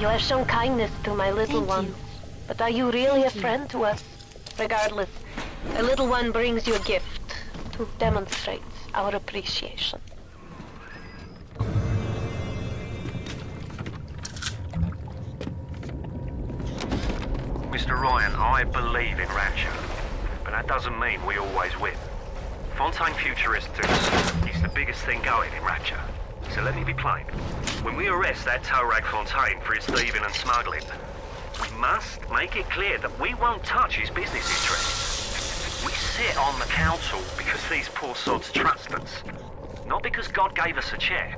You have shown kindness to my little one. But are you really a friend to us? Regardless, a little one brings you a gift to demonstrate our appreciation. Mr. Ryan, I believe in Rapture, but that doesn't mean we always win. Fontaine Futuristus is the biggest thing going in Rapture. So let me be plain. When we arrest that Torag Fontaine for his thieving and smuggling, we must make it clear that we won't touch his business interests. We sit on the council because these poor sods trust us, not because God gave us a chair.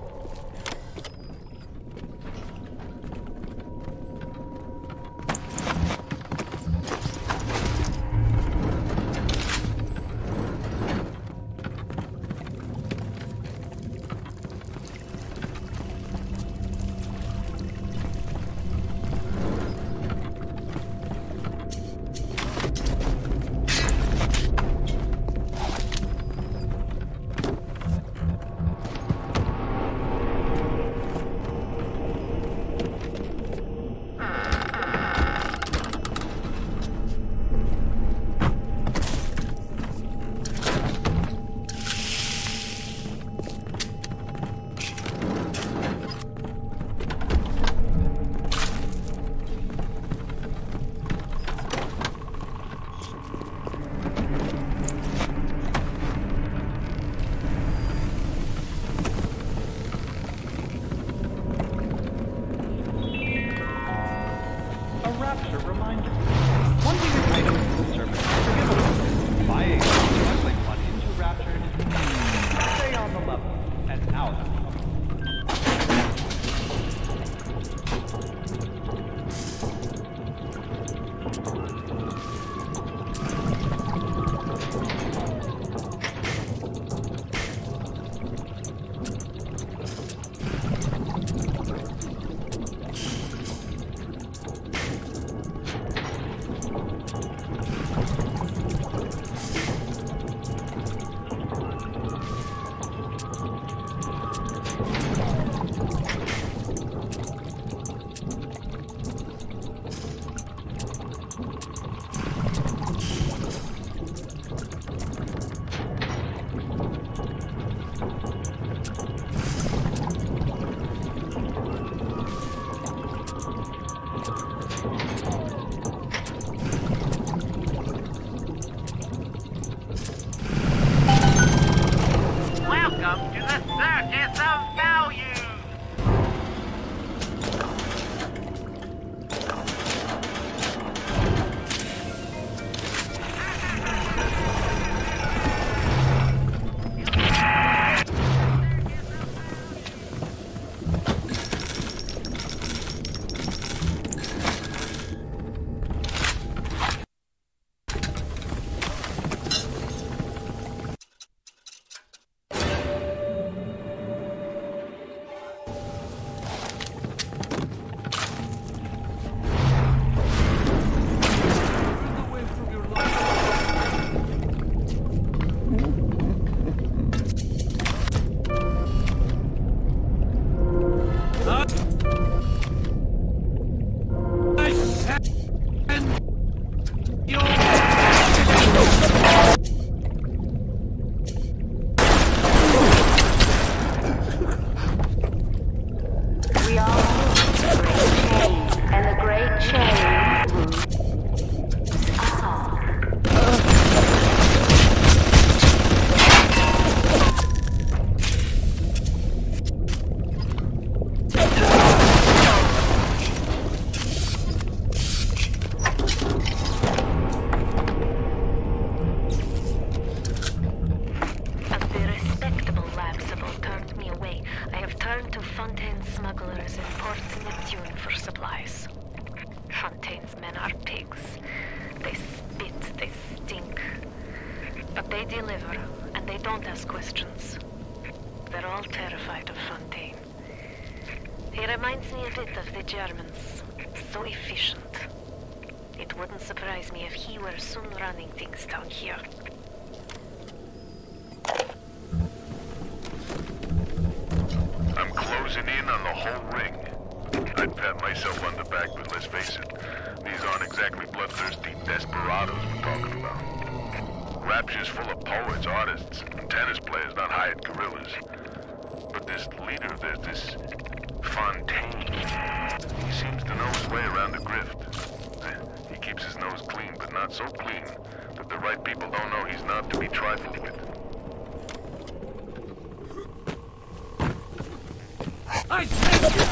Germans. So efficient. It wouldn't surprise me if he were soon running things down here. I'm closing in on the whole ring. I I'd pat myself on the back, but let's face it, these aren't exactly bloodthirsty desperados we're talking about. Rapture's full of poets, artists, and tennis players, not hired guerrillas. But this leader of theirs, this Fontaine, he seems to know his way around the grift. He keeps his nose clean, but not so clean that the right people don't know he's not to be trifled with. I take you!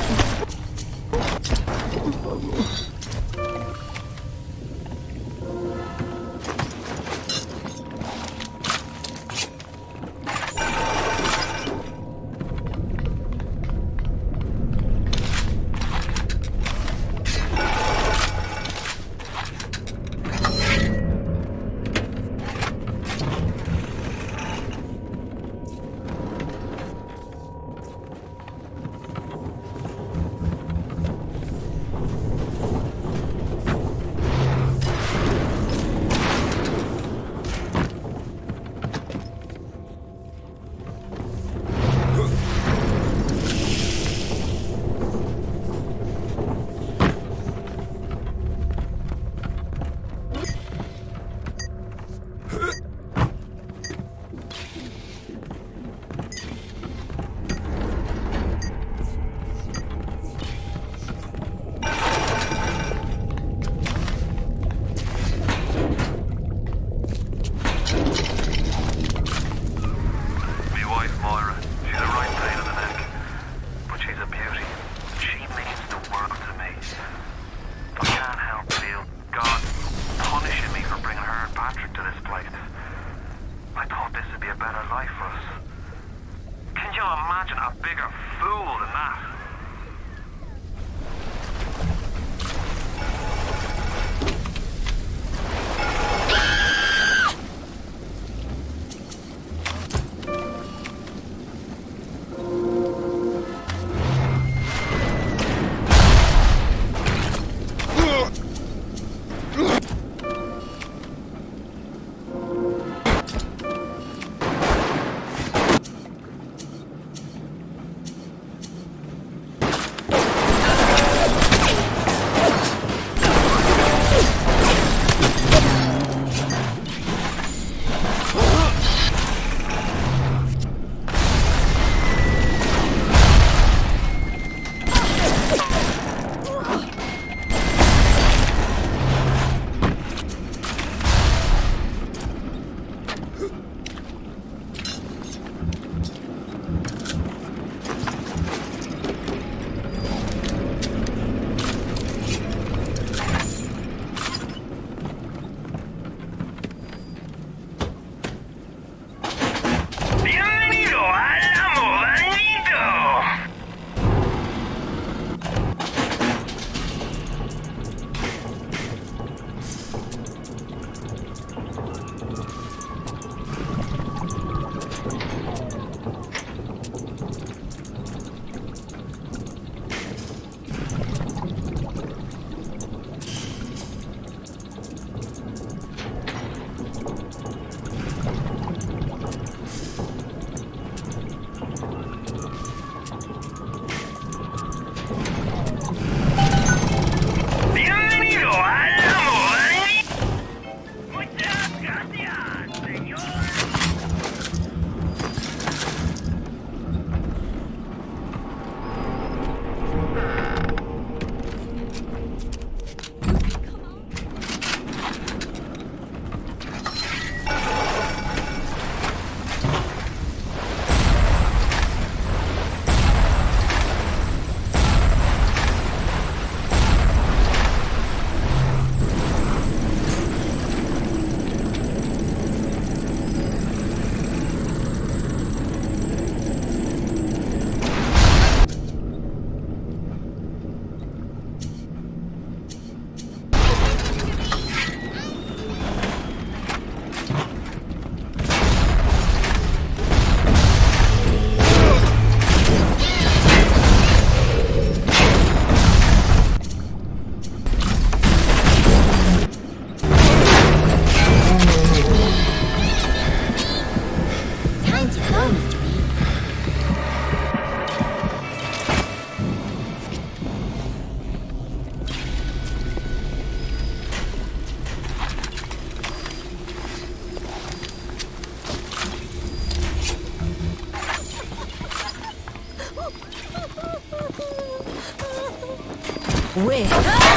Where?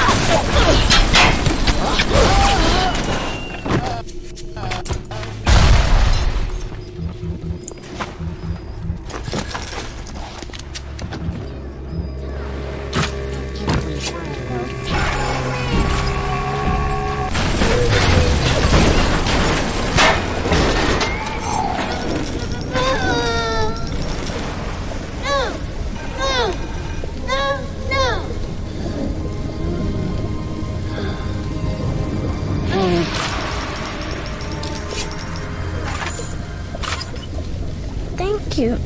Thank you.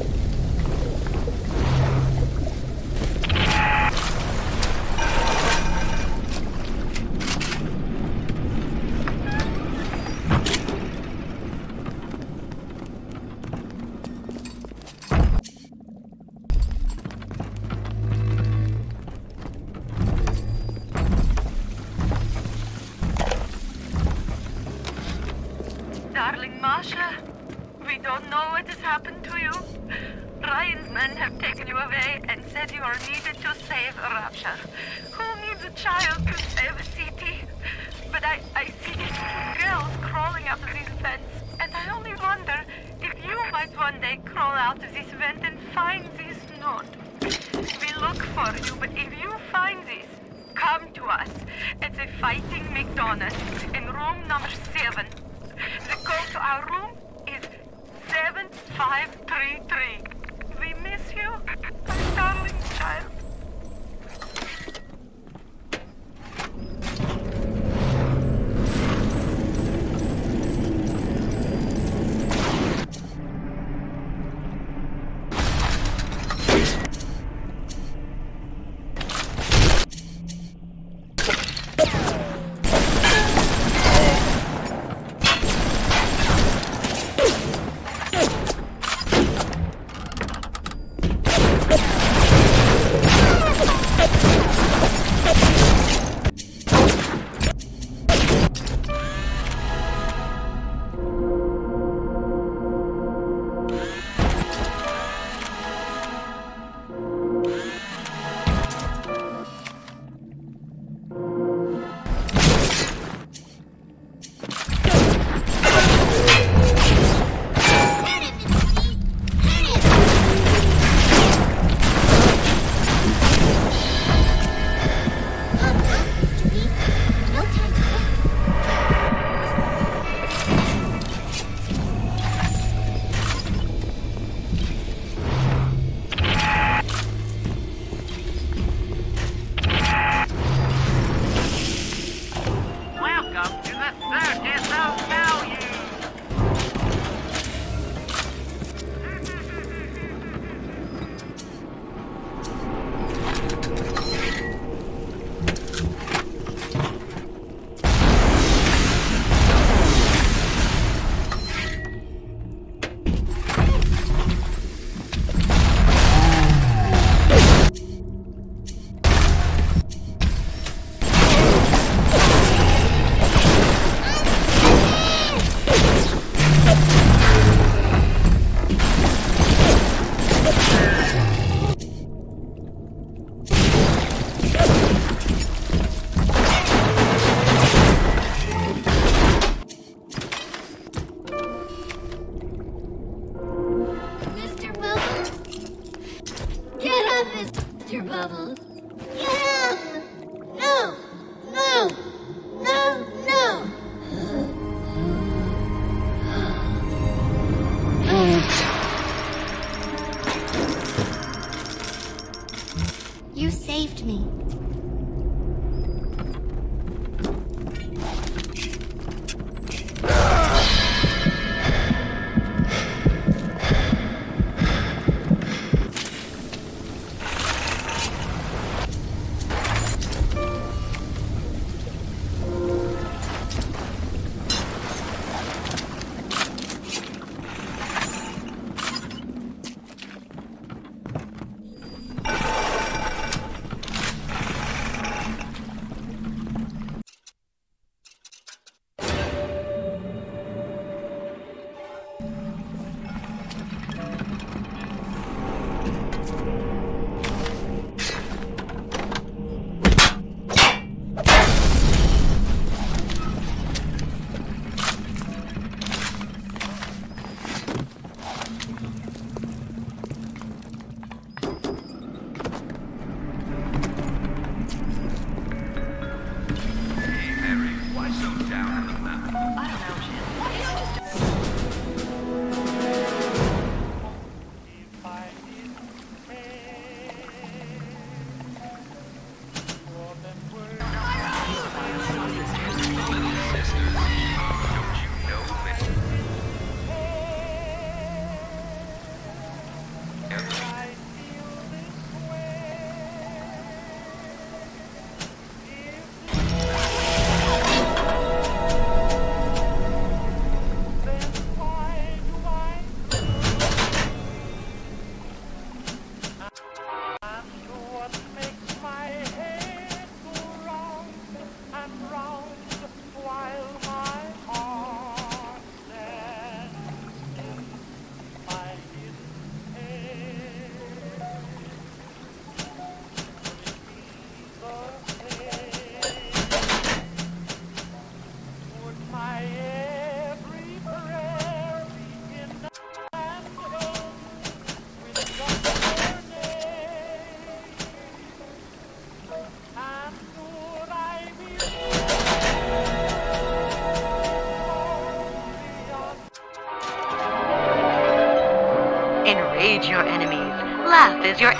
Darling Masha, we don't know what has happened to you. Ryan's men have taken you away and said you are needed to save Rapture. Who needs a child to save a city? But I see these girls crawling out of these vents, and I only wonder if you might one day crawl out of this vent and find this note. We look for you, but if you find this, come to us. It's a Fighting McDonald's in room number 7. The code to our room is 7533. We miss you, my darling child. Mr. Bubbles. Get up! No! No! No! No! You saved me.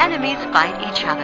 enemies fight each other.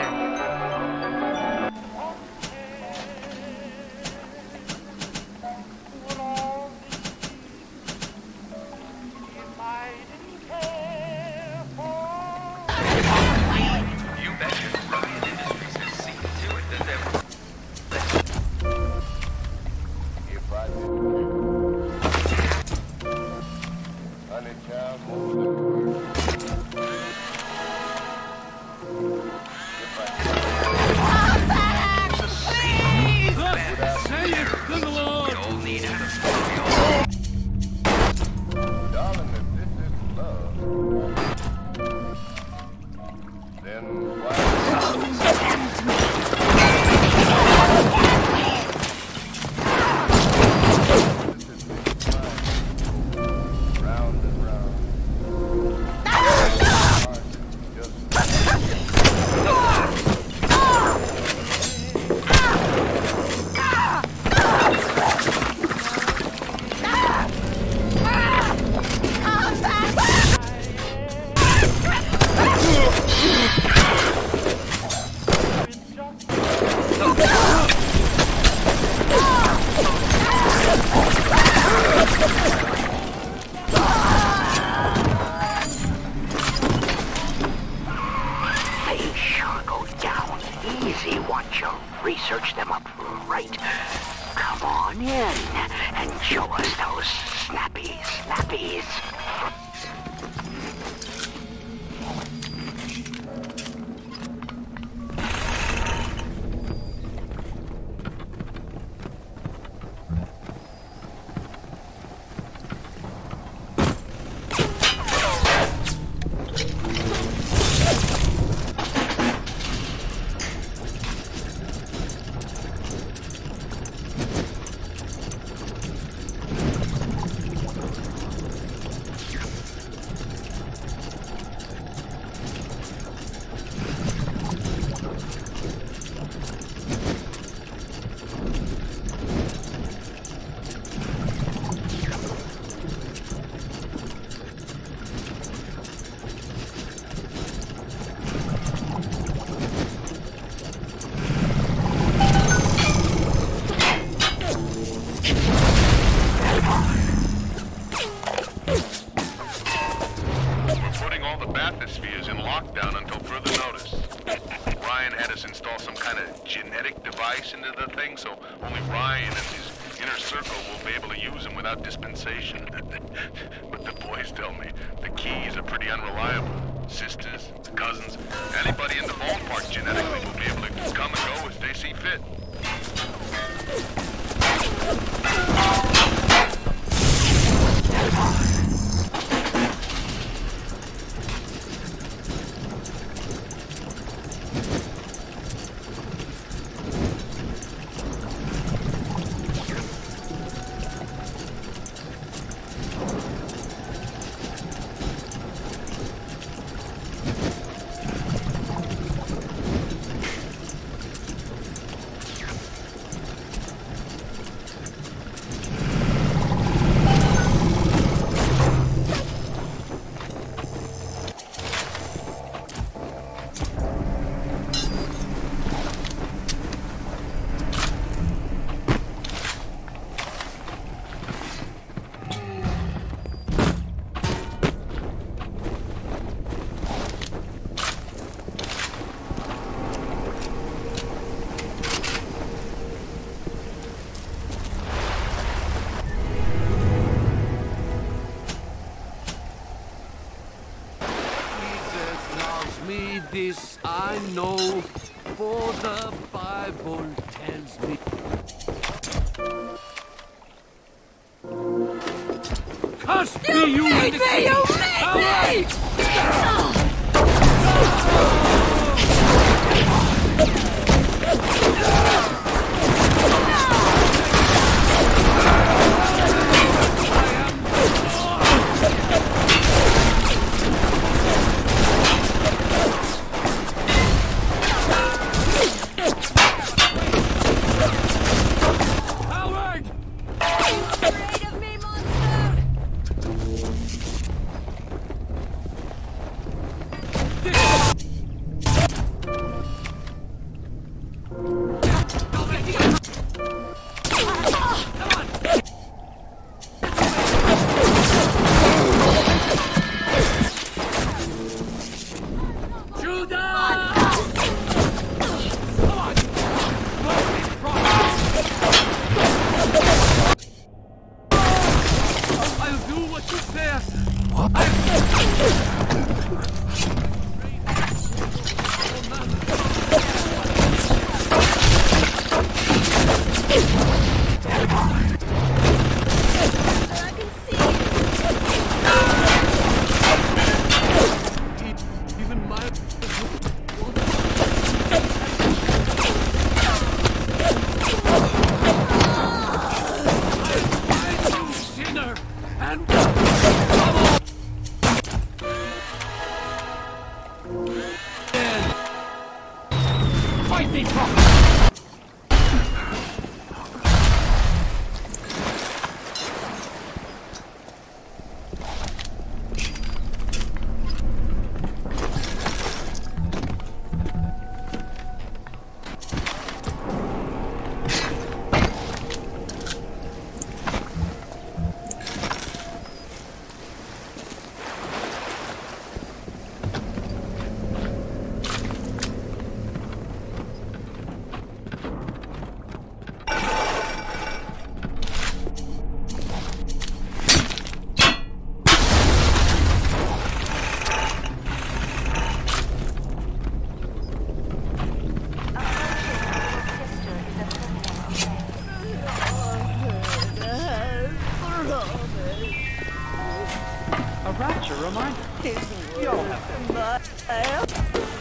Research them up right. Come on in and show us those snappies. Bathyspheres in lockdown until further notice. Ryan had us install some kind of genetic device into the thing, so only Ryan and his inner circle will be able to use them without dispensation. But the boys tell me the keys are pretty unreliable. Sisters, cousins, anybody in the ballpark genetically will be able to come and go as they see fit. This I know, for the Bible tells me. Cuss me, you made me! You made me! me talk. A rapture reminder. You'll have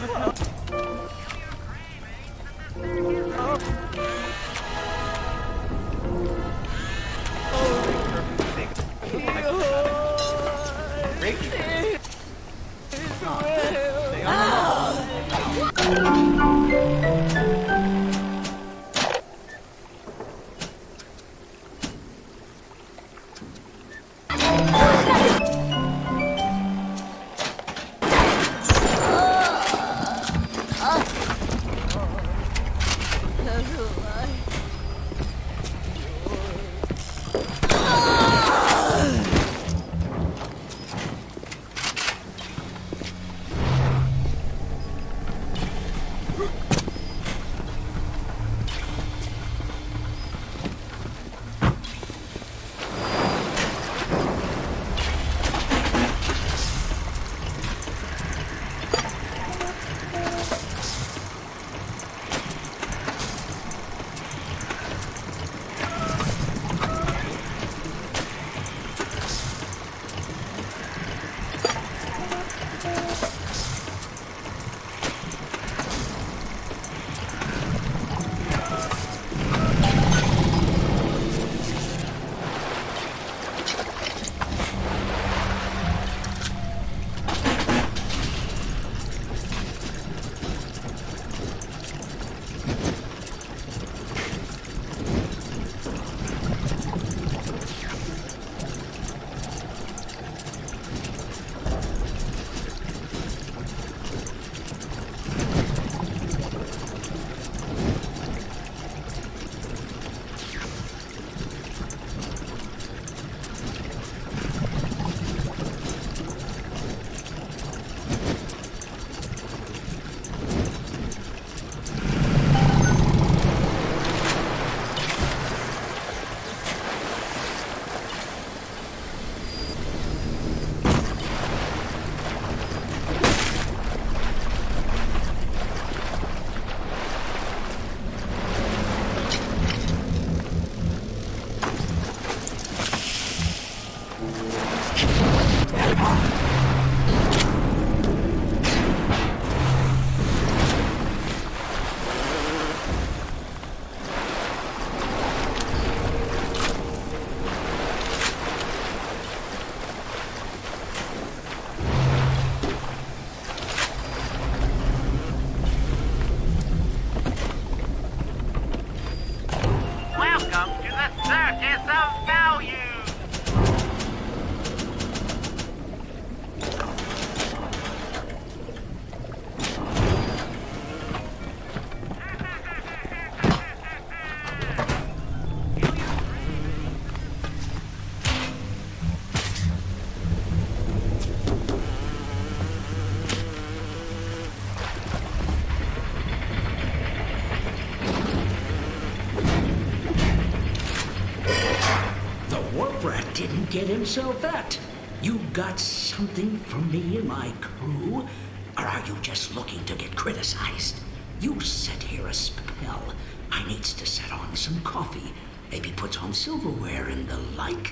Didn't get himself at. You got something from me and my crew? Or are you just looking to get criticized? You set here a spell. I needs to set on some coffee. Maybe put on silverware and the like.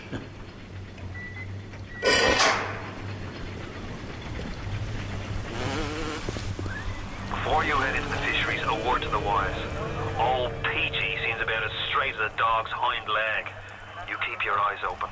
Before you head into the fisheries, a word to the wise. Old Peachy seems about as straight as a dog's hind leg. You keep your eyes open.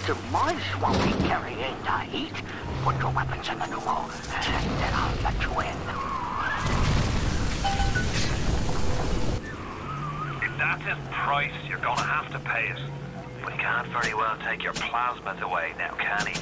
Too much won't be carrying the heat. Put your weapons in the pneumo, and then I'll let you in. If that's his price, you're gonna have to pay it. But he can't very well take your plasmas away now, can he?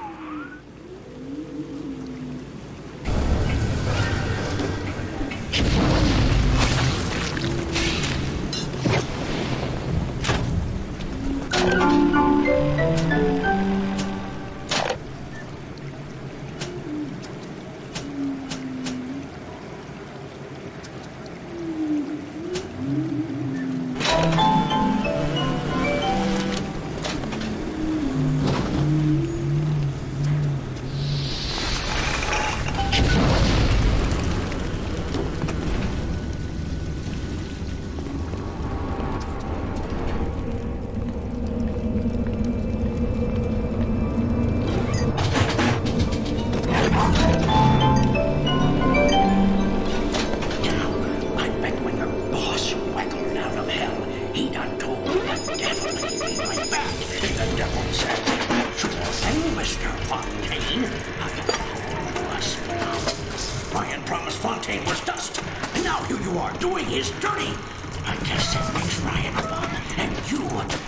Ryan promised Fontaine was dust, and now here you are doing his dirty. I guess that makes Ryan one, and you...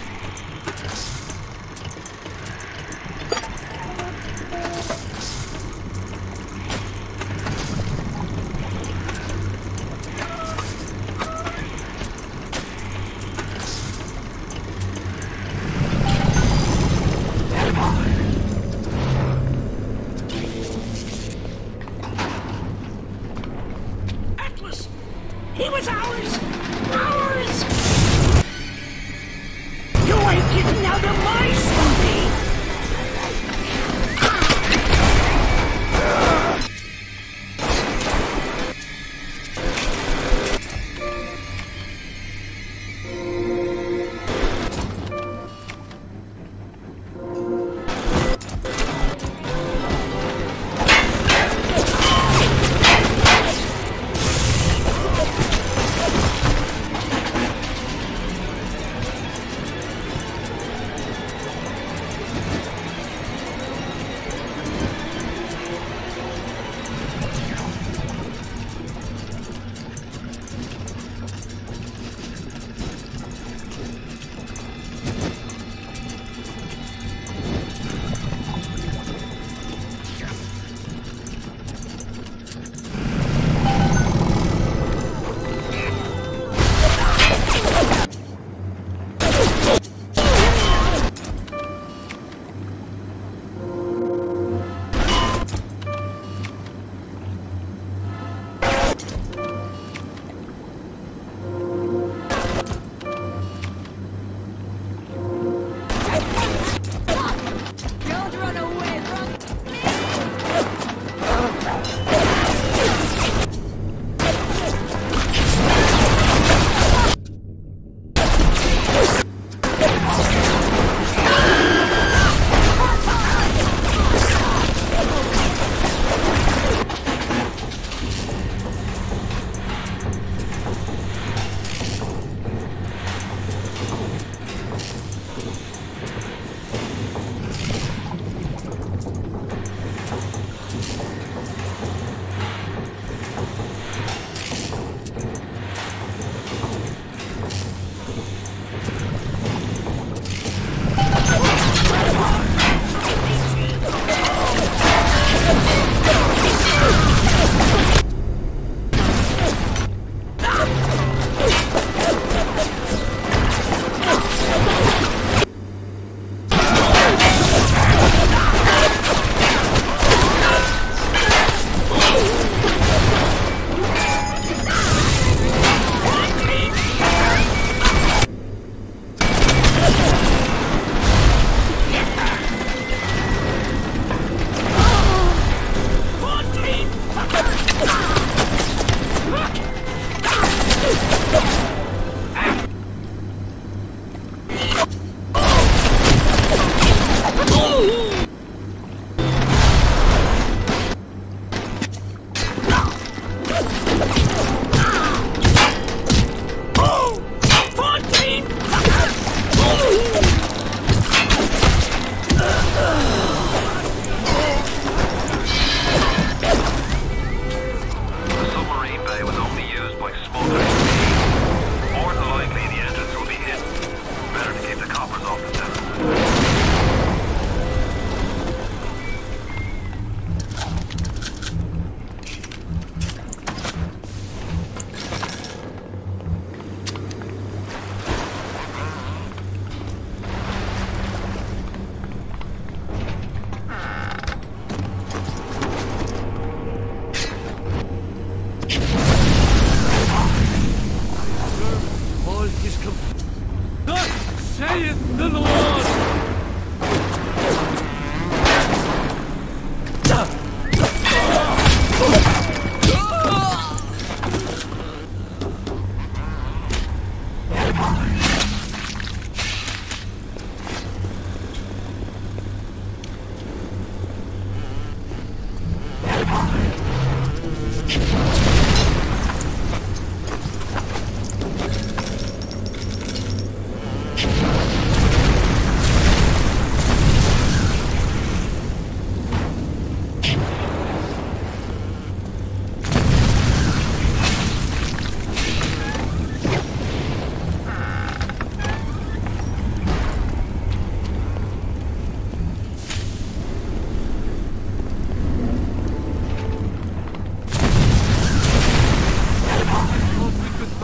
He was ours! Ours! You ain't getting out of my Snoopy!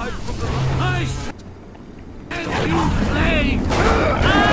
I send you flame!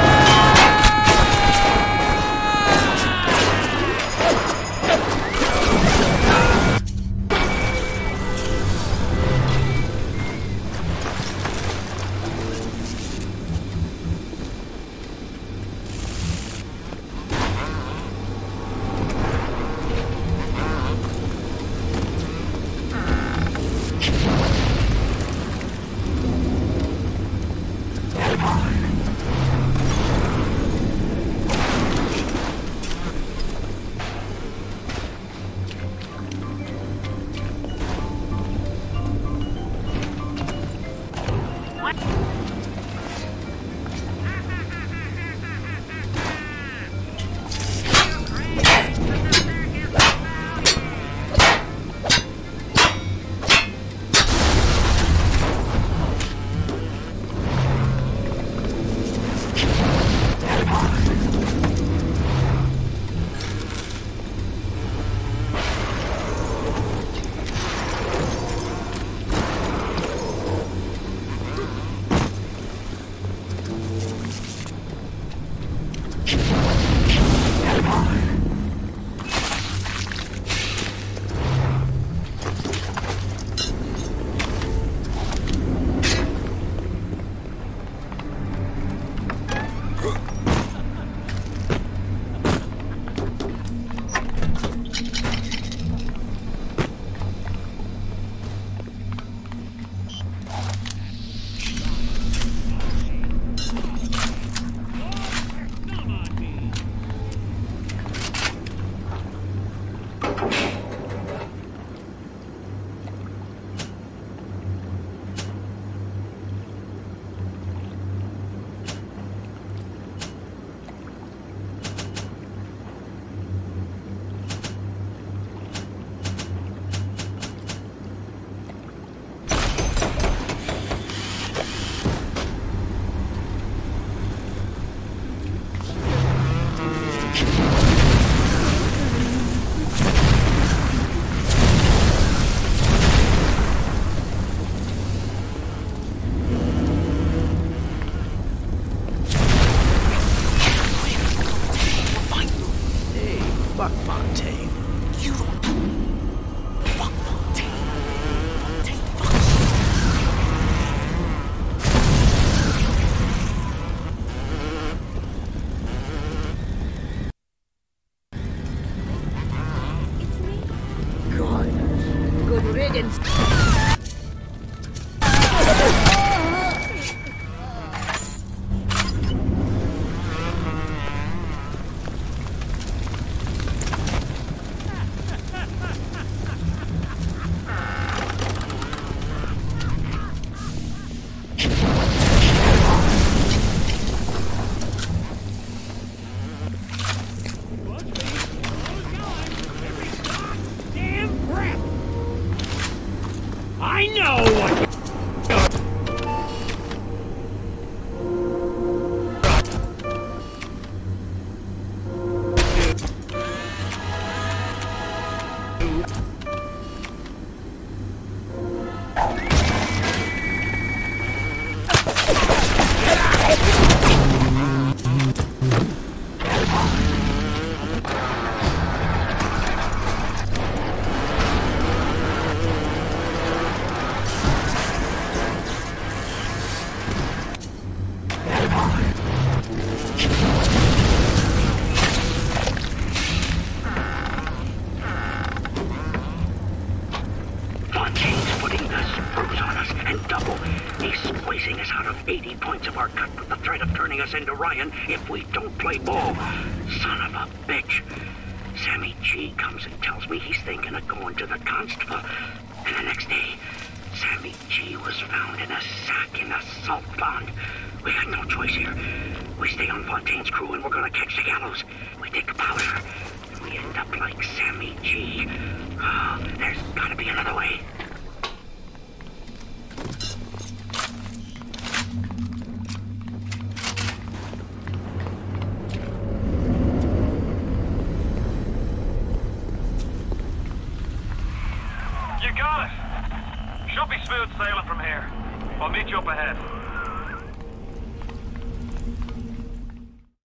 I know what Fontaine's putting the spruce on us and double. He's squeezing us out of 80 points of our cut with the threat of turning us into Ryan if we don't play ball. Son of a bitch. Sammy G comes and tells me he's thinking of going to the constable. And the next day, Sammy G was found in a sack in a salt pond. We had no choice here. We stay on Fontaine's crew and we're gonna catch the gallows. We take the powder and we end up like Sammy G. Oh, there's gotta be another way. You got it. Should be smooth sailing from here. I'll meet you up ahead.